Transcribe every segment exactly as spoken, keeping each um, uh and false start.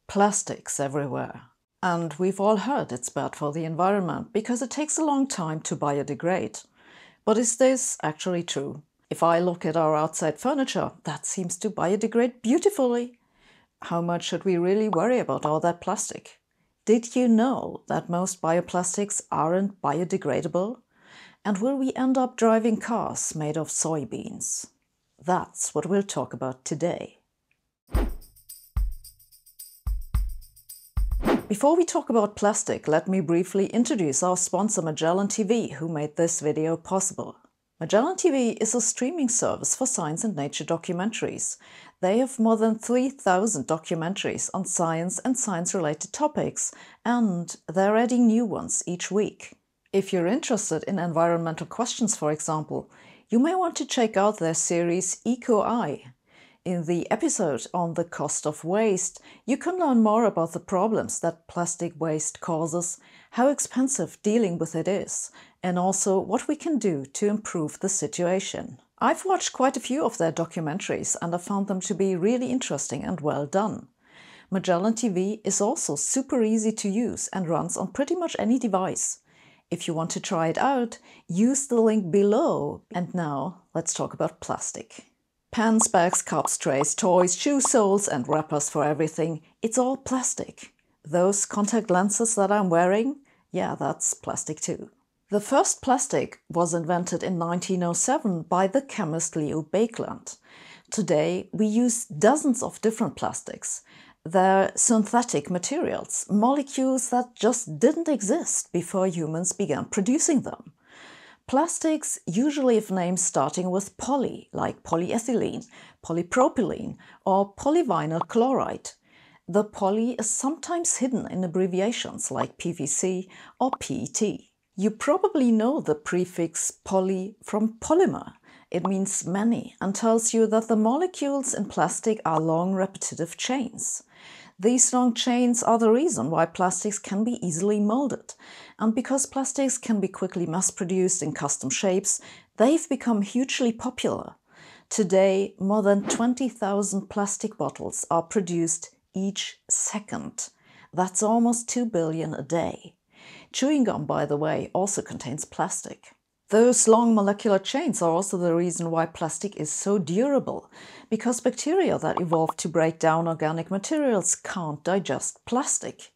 Plastics everywhere. And we've all heard it's bad for the environment because it takes a long time to biodegrade. But is this actually true? If I look at our outside furniture, that seems to biodegrade beautifully. How much should we really worry about all that plastic? Did you know that most bioplastics aren't biodegradable? And will we end up driving cars made of soybeans? That's what we'll talk about today. Before we talk about plastic, let me briefly introduce our sponsor Magellan T V, who made this video possible. Magellan T V is a streaming service for science and nature documentaries. They have more than three thousand documentaries on science and science-related topics, and they're adding new ones each week. If you're interested in environmental questions, for example, you may want to check out their series Eco-Eye. In the episode on the cost of waste, you can learn more about the problems that plastic waste causes, how expensive dealing with it is, and also what we can do to improve the situation. I've watched quite a few of their documentaries and I found them to be really interesting and well done. Magellan T V is also super easy to use and runs on pretty much any device. If you want to try it out, use the link below. And now, let's talk about plastic. Pens, bags, cups, trays, toys, shoe soles and wrappers for everything, it's all plastic. Those contact lenses that I'm wearing, yeah, that's plastic too. The first plastic was invented in nineteen oh seven by the chemist Leo Baekeland. Today we use dozens of different plastics. They're synthetic materials, molecules that just didn't exist before humans began producing them. Plastics usually have names starting with poly, like polyethylene, polypropylene, or polyvinyl chloride. The poly is sometimes hidden in abbreviations like P V C or P E T. You probably know the prefix poly from polymer. It means many and tells you that the molecules in plastic are long repetitive chains. These long chains are the reason why plastics can be easily molded. And because plastics can be quickly mass-produced in custom shapes, they've become hugely popular. Today, more than twenty thousand plastic bottles are produced each second. That's almost two billion a day. Chewing gum, by the way, also contains plastic. Those long molecular chains are also the reason why plastic is so durable, because bacteria that evolved to break down organic materials can't digest plastic.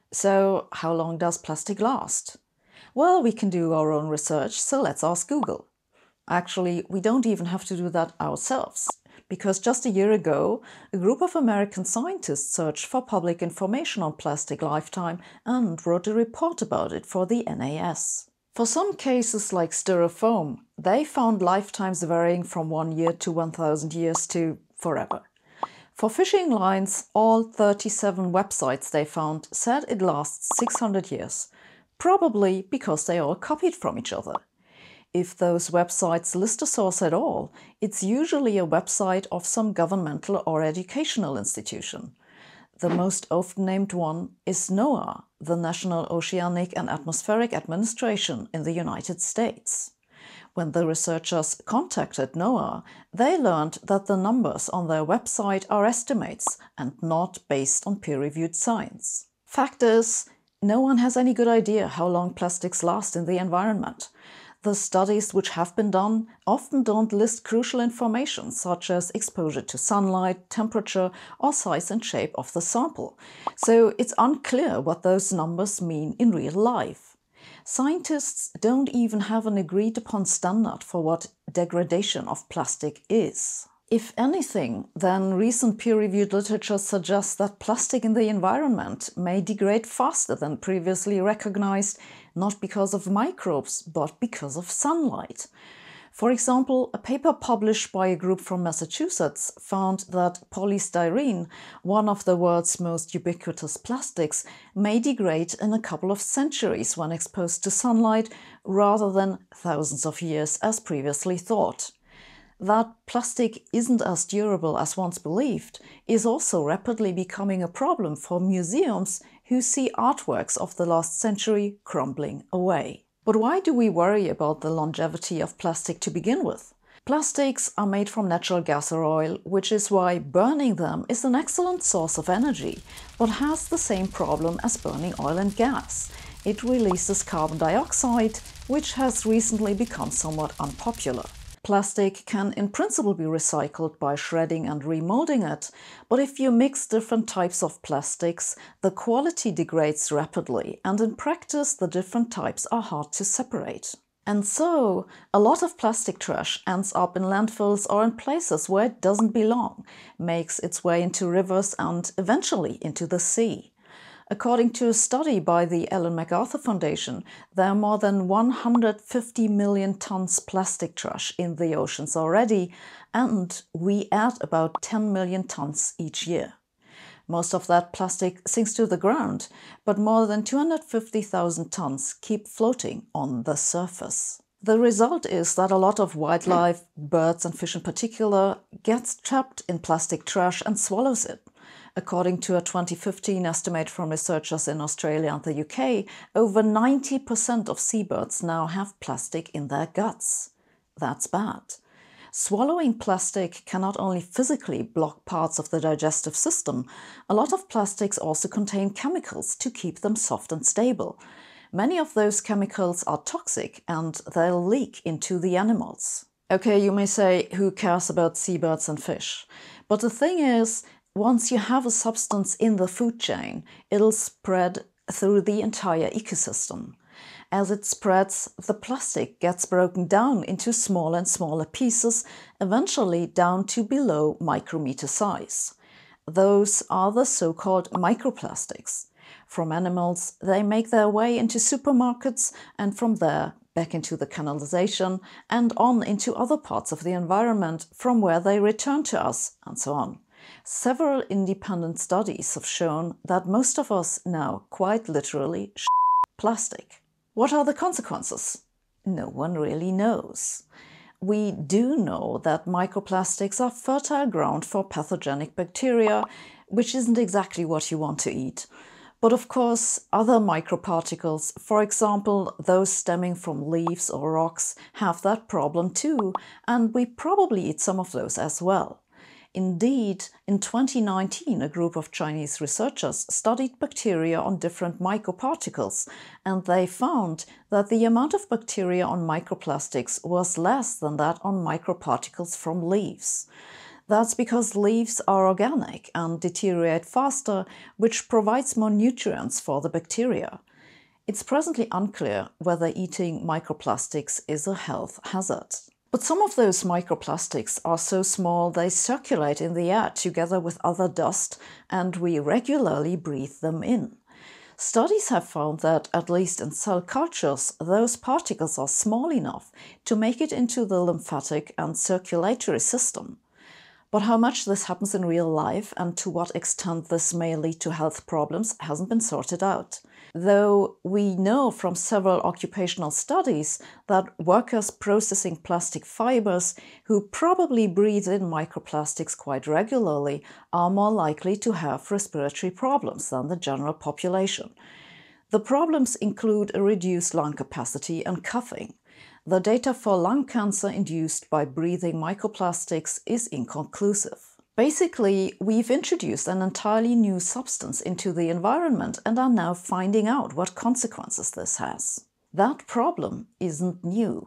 So how long does plastic last? Well, we can do our own research, so let's ask Google. Actually, we don't even have to do that ourselves, because just a year ago, a group of American scientists searched for public information on plastic lifetime and wrote a report about it for the N A S. For some cases like styrofoam, they found lifetimes varying from one year to one thousand years to forever. For fishing lines, all thirty-seven websites they found said it lasts six hundred years, probably because they all copied from each other. If those websites list a source at all, it's usually a website of some governmental or educational institution. The most often named one is NOAA, the National Oceanic and Atmospheric Administration in the United States. When the researchers contacted NOAA, they learned that the numbers on their website are estimates and not based on peer-reviewed science. Fact is, no one has any good idea how long plastics last in the environment. The studies which have been done often don't list crucial information such as exposure to sunlight, temperature, or size and shape of the sample. So it's unclear what those numbers mean in real life. Scientists don't even have an agreed upon standard for what degradation of plastic is. If anything, then recent peer-reviewed literature suggests that plastic in the environment may degrade faster than previously recognized, not because of microbes, but because of sunlight. For example, a paper published by a group from Massachusetts found that polystyrene, one of the world's most ubiquitous plastics, may degrade in a couple of centuries when exposed to sunlight, rather than thousands of years as previously thought. That plastic isn't as durable as once believed is also rapidly becoming a problem for museums who see artworks of the last century crumbling away. But why do we worry about the longevity of plastic to begin with? Plastics are made from natural gas or oil, which is why burning them is an excellent source of energy, but has the same problem as burning oil and gas. It releases carbon dioxide, which has recently become somewhat unpopular. Plastic can in principle be recycled by shredding and remolding it, but if you mix different types of plastics, the quality degrades rapidly, and in practice the different types are hard to separate. And so, a lot of plastic trash ends up in landfills or in places where it doesn't belong, makes its way into rivers and eventually into the sea. According to a study by the Ellen MacArthur Foundation, there are more than one hundred fifty million tons plastic trash in the oceans already, and we add about ten million tons each year. Most of that plastic sinks to the ground, but more than two hundred fifty thousand tons keep floating on the surface. The result is that a lot of wildlife, birds and fish in particular, gets trapped in plastic trash and swallows it. According to a twenty fifteen estimate from researchers in Australia and the U K, over ninety percent of seabirds now have plastic in their guts. That's bad. Swallowing plastic can not only physically block parts of the digestive system, a lot of plastics also contain chemicals to keep them soft and stable. Many of those chemicals are toxic and they'll leak into the animals. Okay, you may say, who cares about seabirds and fish? But the thing is, once you have a substance in the food chain, it'll spread through the entire ecosystem. As it spreads, the plastic gets broken down into smaller and smaller pieces, eventually down to below micrometer size. Those are the so-called microplastics. From animals, they make their way into supermarkets and from there back into the canalization and on into other parts of the environment from where they return to us, and so on. Several independent studies have shown that most of us now quite literally sh** plastic. What are the consequences? No one really knows. We do know that microplastics are fertile ground for pathogenic bacteria, which isn't exactly what you want to eat. But of course, other microparticles, for example those stemming from leaves or rocks, have that problem too, and we probably eat some of those as well. Indeed, in twenty nineteen, a group of Chinese researchers studied bacteria on different microparticles, and they found that the amount of bacteria on microplastics was less than that on microparticles from leaves. That's because leaves are organic and deteriorate faster, which provides more nutrients for the bacteria. It's presently unclear whether eating microplastics is a health hazard. But some of those microplastics are so small they circulate in the air together with other dust, and we regularly breathe them in. Studies have found that, at least in cell cultures, those particles are small enough to make it into the lymphatic and circulatory system. But how much this happens in real life and to what extent this may lead to health problems hasn't been sorted out. Though we know from several occupational studies that workers processing plastic fibers who probably breathe in microplastics quite regularly are more likely to have respiratory problems than the general population. The problems include a reduced lung capacity and coughing. The data for lung cancer induced by breathing microplastics is inconclusive. Basically, we've introduced an entirely new substance into the environment and are now finding out what consequences this has. That problem isn't new.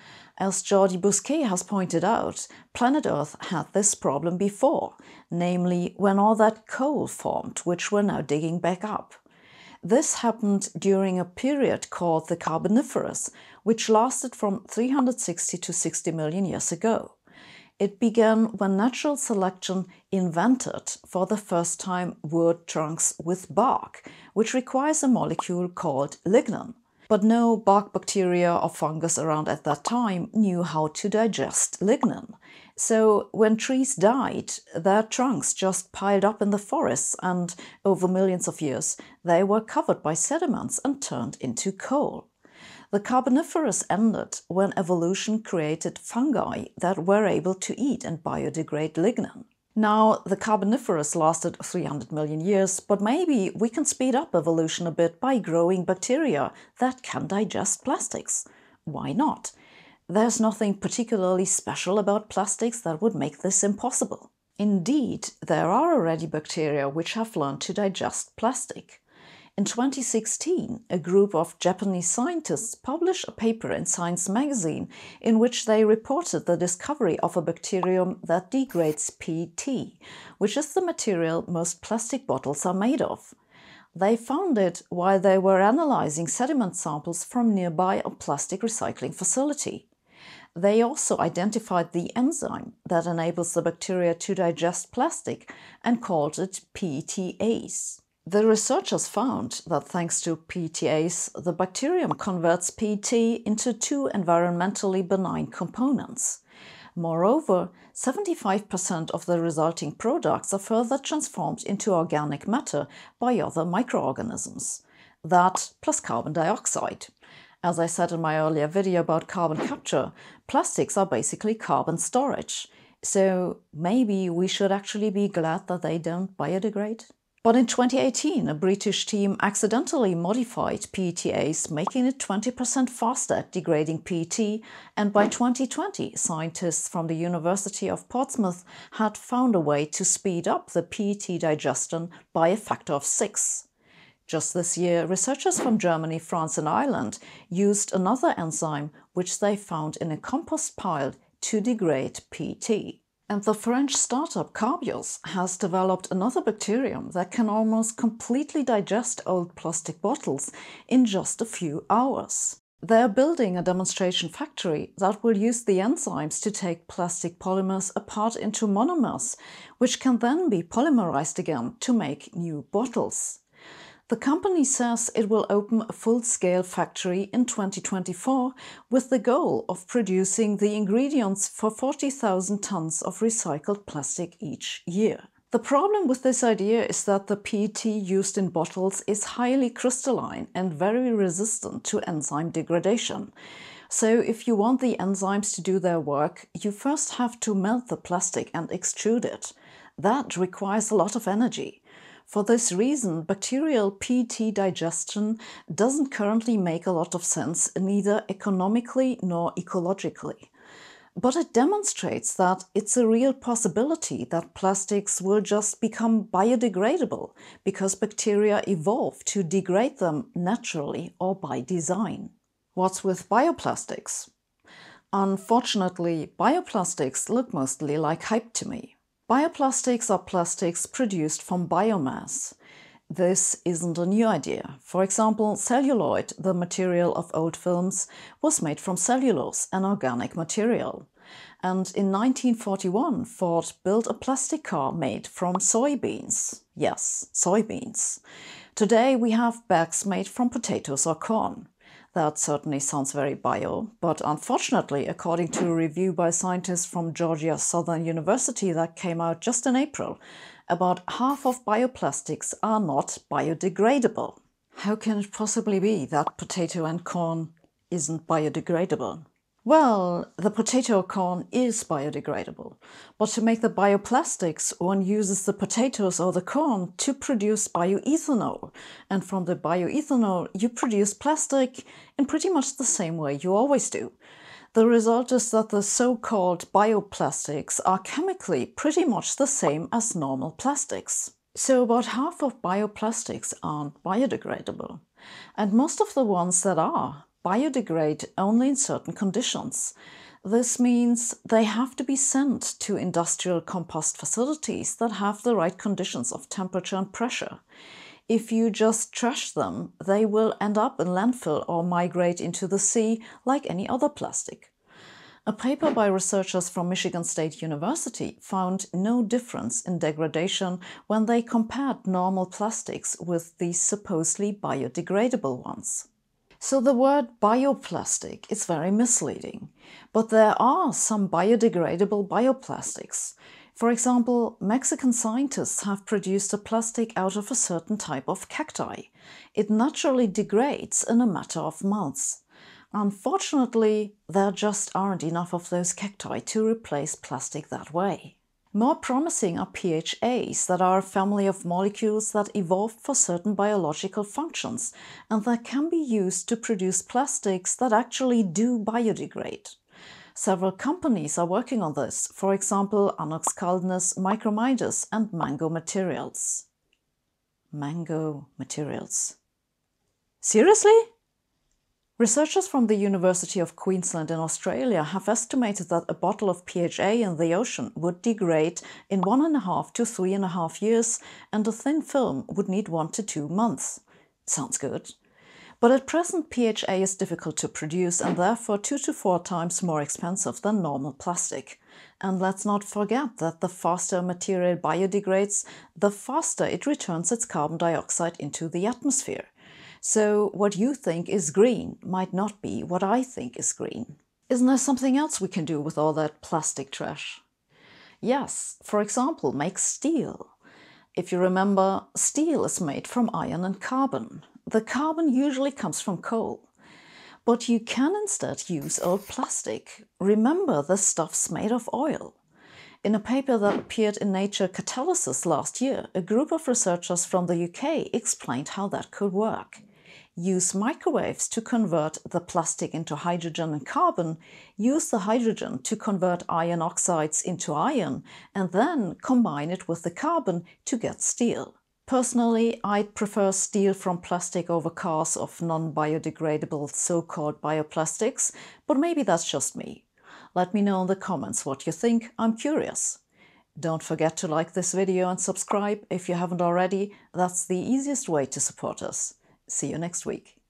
As Jordi Busquet has pointed out, planet Earth had this problem before, namely when all that coal formed, which we're now digging back up. This happened during a period called the Carboniferous, which lasted from three hundred sixty to sixty million years ago. It began when natural selection invented for the first time wood trunks with bark, which requires a molecule called lignin. But no bark bacteria or fungus around at that time knew how to digest lignin. So when trees died, their trunks just piled up in the forests, and over millions of years they were covered by sediments and turned into coal. The Carboniferous ended when evolution created fungi that were able to eat and biodegrade lignin. Now, the Carboniferous lasted three hundred million years, but maybe we can speed up evolution a bit by growing bacteria that can digest plastics. Why not? There's nothing particularly special about plastics that would make this impossible. Indeed, there are already bacteria which have learned to digest plastic. In twenty sixteen, a group of Japanese scientists published a paper in Science magazine in which they reported the discovery of a bacterium that degrades P E T, which is the material most plastic bottles are made of. They found it while they were analyzing sediment samples from nearby a plastic recycling facility. They also identified the enzyme that enables the bacteria to digest plastic and called it P E T ase. The researchers found that thanks to P E T ase, the bacterium converts P E T into two environmentally benign components. Moreover, seventy-five percent of the resulting products are further transformed into organic matter by other microorganisms. That plus carbon dioxide. As I said in my earlier video about carbon capture, plastics are basically carbon storage. So maybe we should actually be glad that they don't biodegrade? But in twenty eighteen, a British team accidentally modified P E T ase, making it twenty percent faster at degrading P E T, and by twenty twenty, scientists from the University of Portsmouth had found a way to speed up the P E T digestion by a factor of six. Just this year, researchers from Germany, France and Ireland used another enzyme which they found in a compost pile to degrade P E T. And the French startup Carbios has developed another bacterium that can almost completely digest old plastic bottles in just a few hours. They're building a demonstration factory that will use the enzymes to take plastic polymers apart into monomers, which can then be polymerized again to make new bottles. The company says it will open a full-scale factory in twenty twenty-four with the goal of producing the ingredients for forty thousand tons of recycled plastic each year. The problem with this idea is that the P E T used in bottles is highly crystalline and very resistant to enzyme degradation. So if you want the enzymes to do their work, you first have to melt the plastic and extrude it. That requires a lot of energy. For this reason, bacterial P E T digestion doesn't currently make a lot of sense, neither economically nor ecologically. But it demonstrates that it's a real possibility that plastics will just become biodegradable because bacteria evolve to degrade them naturally or by design. What's with bioplastics? Unfortunately, bioplastics look mostly like hype to me. Bioplastics are plastics produced from biomass. This isn't a new idea. For example, celluloid, the material of old films, was made from cellulose, an organic material. And in nineteen forty-one, Ford built a plastic car made from soybeans. Yes, soybeans. Today we have bags made from potatoes or corn. That certainly sounds very bio, but unfortunately, according to a review by scientists from Georgia Southern University that came out just in April, about half of bioplastics are not biodegradable. How can it possibly be that potato and corn isn't biodegradable? Well, the potato or corn is biodegradable, but to make the bioplastics, one uses the potatoes or the corn to produce bioethanol, and from the bioethanol you produce plastic in pretty much the same way you always do. The result is that the so-called bioplastics are chemically pretty much the same as normal plastics. So about half of bioplastics aren't biodegradable, and most of the ones that are biodegrade only in certain conditions. This means they have to be sent to industrial compost facilities that have the right conditions of temperature and pressure. If you just trash them, they will end up in landfill or migrate into the sea like any other plastic. A paper by researchers from Michigan State University found no difference in degradation when they compared normal plastics with these supposedly biodegradable ones. So the word bioplastic is very misleading, but there are some biodegradable bioplastics. For example, Mexican scientists have produced a plastic out of a certain type of cacti. It naturally degrades in a matter of months. Unfortunately, there just aren't enough of those cacti to replace plastic that way. More promising are P H As that are a family of molecules that evolved for certain biological functions and that can be used to produce plastics that actually do biodegrade. Several companies are working on this, for example, Anox Micromidas and Mango Materials. Mango Materials. Seriously? Researchers from the University of Queensland in Australia have estimated that a bottle of P H A in the ocean would degrade in one and a half to three and a half years, and a thin film would need one to two months. Sounds good. But at present, P H A is difficult to produce and therefore two to four times more expensive than normal plastic. And let's not forget that the faster a material biodegrades, the faster it returns its carbon dioxide into the atmosphere. So what you think is green might not be what I think is green. Isn't there something else we can do with all that plastic trash? Yes, for example, make steel. If you remember, steel is made from iron and carbon. The carbon usually comes from coal. But you can instead use old plastic. Remember, the stuff's made of oil. In a paper that appeared in Nature Catalysis last year, a group of researchers from the U K explained how that could work. Use microwaves to convert the plastic into hydrogen and carbon, use the hydrogen to convert iron oxides into iron, and then combine it with the carbon to get steel. Personally, I'd prefer steel from plastic over cars of non-biodegradable so-called bioplastics, but maybe that's just me. Let me know in the comments what you think, I'm curious. Don't forget to like this video and subscribe if you haven't already. That's the easiest way to support us. See you next week.